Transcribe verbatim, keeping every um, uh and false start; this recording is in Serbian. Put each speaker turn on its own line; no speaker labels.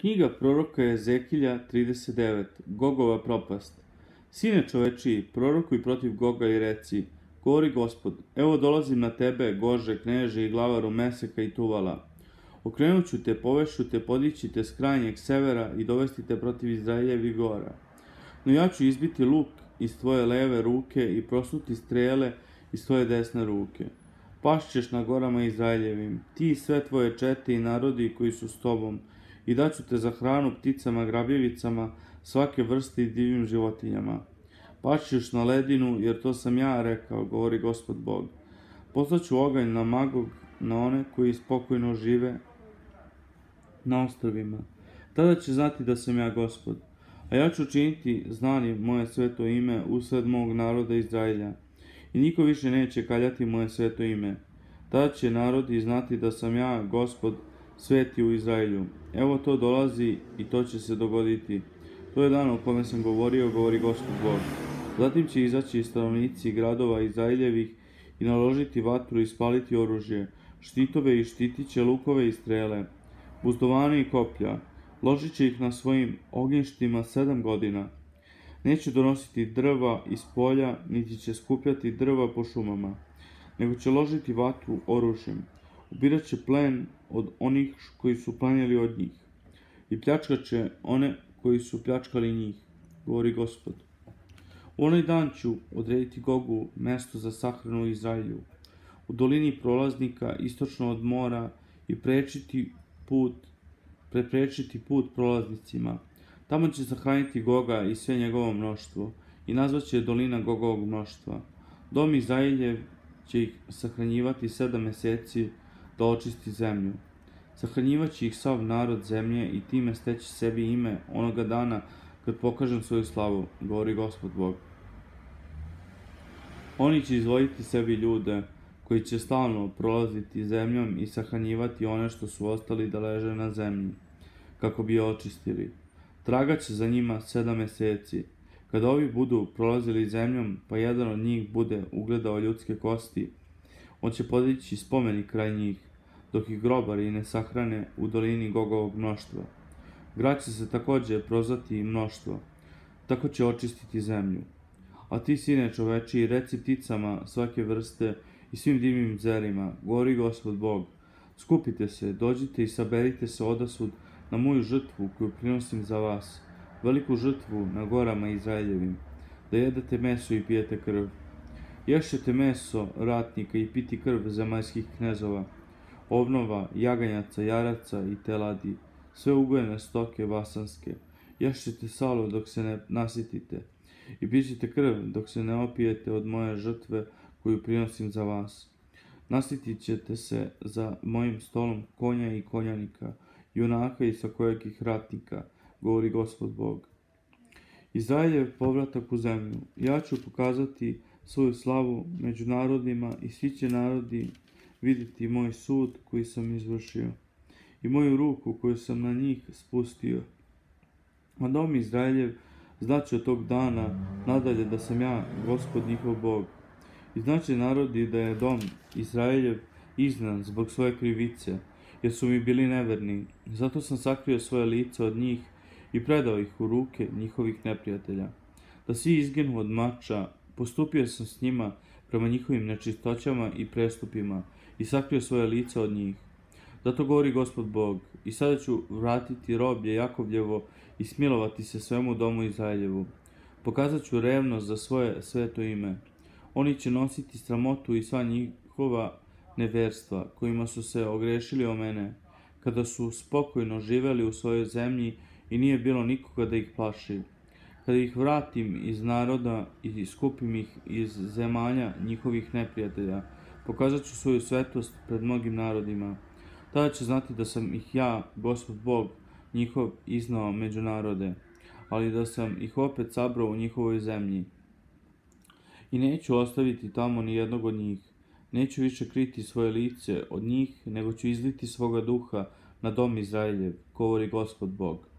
Knjiga proroka Ezekilja trideset devet. Gogova propast. Sine čovečiji, prorokuj protiv Goga i reci, govori Gospod, evo dolazim na tebe, Gože, kneže i glavaru Meseka i Tuvala. Okrenut ću te, povešu te, podići te s krajnjeg severa i dovesti te protiv Izraeljevih gora. No ja ću izbiti luk iz tvoje leve ruke i prosuti strele iz tvoje desne ruke. Pašćeš na gorama Izraeljevim, ti i sve tvoje čete i narodi koji su s tobom, i daću te za hranu pticama, grabljivicama, svake vrste i divim životinjama. Pašćeš na ledinu, jer to sam ja rekao, govori Gospod Bog. Poslaću oganj na Magog, na one koji spokojno žive na ostrvima. Tada će znati da sam ja Gospod. A ja ću učiniti znanim moje sveto ime usred mog naroda Izraelja. I niko više neće kaljati moje sveto ime. Tada će narodi znati da sam ja Gospod, sveti u Izraelju. Evo to dolazi i to će se dogoditi. To je dan o kome sam govorio, govori Gospod Bog. Zatim će izaći stanovnici gradova Izraeljevih i naložiti vatru i spaliti oružje, štitove i štitit će lukove i strele, buzdovane i koplja. Ložit će ih na svojim ognjištima sedam godina. Neće donositi drva iz polja, niti će skupljati drva po šumama, nego će ložiti vatru oružjem. Ubirat će plen od onih koji su plenili od njih i pljačkat će one koji su pljačkali njih, govori Gospod. U onaj dan ću odrediti Gogu mesto za sahranu u Izraelju, u dolini prolaznika istočno od mora i prečiti put, preprečiti put prolaznicima. Tamo će sahraniti Goga i sve njegovo mnoštvo i nazvaće dolina Gogovog mnoštva. Dom Izraeljev će ih sahranjivati sedam meseci da očisti zemlju. Sahranjivaće ih sav narod zemlje i time steći sebi ime onoga dana kad pokažem svoju slavu, govori Gospod Bog. Oni će izvojiti sebi ljude koji će stalno prolaziti zemljom i sahranjivati one što su ostali da leže na zemlji, kako bi je očistili. Traga će za njima sedam meseci. Kada ovi budu prolazili zemljom, pa jedan od njih bude ugledao ljudske kosti, on će podići spomenik kraj njih, dok ih grobari ne sahrane u dolini Gogovog mnoštva. Grad će se takođe prozvati i mnoštvo, tako će očistiti zemlju. A ti, sine čoveči, reci pticama svake vrste i svim divnim zerima, govori Gospod Bog, skupite se, dođite i saberite se odasud na moju žrtvu koju prinosim za vas, veliku žrtvu na gorama Izraeljevim, da jedete meso i pijete krv. Ješćete meso ratnika i piti krv zemaljskih knezova, ovnova, jaganjaca, jaraca i teladi, sve ugojene stoke vasanske. Ješćete salo dok se ne nasitite i pićete krv dok se ne opijete od moje žrtve koju prinosim za vas. Nasitit ćete se za mojim stolom konja i konjanika, junaka i svakojekih ratnika, govori Gospod Bog. Izraeljev povratak u zemlju. Ja ću pokazati svoju slavu među narodima i svi će narodi vidjeti moj sud koji sam izvršio i moju ruku koju sam na njih spustio. A dom Izraeljev znaće od tog dana nadalje da sam ja Gospod njihov Bog. I znaće narodi da je dom Izraeljev izgnan zbog svoje krivice, jer su mi bili neverni. Zato sam sakrio svoje lice od njih i predao ih u ruke njihovih neprijatelja. Da svi izginu od mača, postupio sam s njima prema njihovim nečistoćama i prestupima i sakrio svoje lice od njih. Zato govori Gospod Bog, i sada ću vratiti roblje Jakovljevo i smilovati se svemu domu Izraeljevu. Pokazat ću revnost za svoje sveto ime. Oni će nositi sramotu i sva njihova neverstva, kojima su se ogrešili o mene, kada su spokojno živeli u svojoj zemlji i nije bilo nikoga da ih plaši. Kada ih vratim iz naroda i skupim ih iz zemalja njihovih neprijatelja, pokazat ću svoju svetost pred mnogim narodima. Tada će znati da sam ih ja, Gospod Bog, njihov iznao među narode, ali da sam ih opet sabrao u njihovoj zemlji. I neću ostaviti tamo ni jednog od njih. Neću više kriti svoje lice od njih, nego ću izliti svoga duha na dom Izraeljev, govori Gospod Bog.